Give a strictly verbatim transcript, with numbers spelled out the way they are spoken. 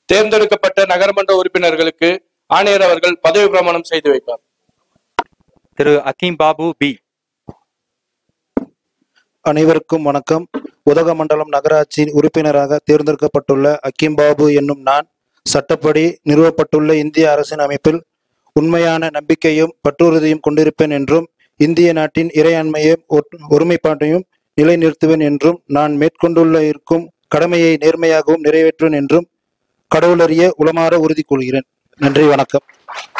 தேர்ந்தெடுக்கப்பட்ட நகரமன்ற உறுப்பினர்களுக்கு ஆணையர் அவர்கள் பதவி பிரமாணம் செய்து வைப்பார். திரு அகீம் பாபு பி. அனைவருக்கும் வணக்கம். உதகமண்டலம் நகராட்சியின் உறுப்பினராக தேர்ந்தெடுக்கப்பட்டுள்ள அகீம் பாபு என்னும் நான் சட்டப்படி நிறுவப்பட்டுள்ள இந்திய அரசின் அமைப்பில் உண்மையான நம்பிக்கையும் பற்றுறுதியும் கொண்டிருப்பேன் என்றும் இந்திய நாட்டின் இறையாண்மையும் ஒருமைப்பாட்டையும் நிலைநிறுத்துவேன் என்றும் நான் மேற்கொண்டுள்ள இருக்கும் கடமையை நேர்மையாகவும் நிறைவேற்றுவேன் என்றும் கடவுளறிய உளமாற உறுதி கொள்கிறேன். நன்றி, வணக்கம்.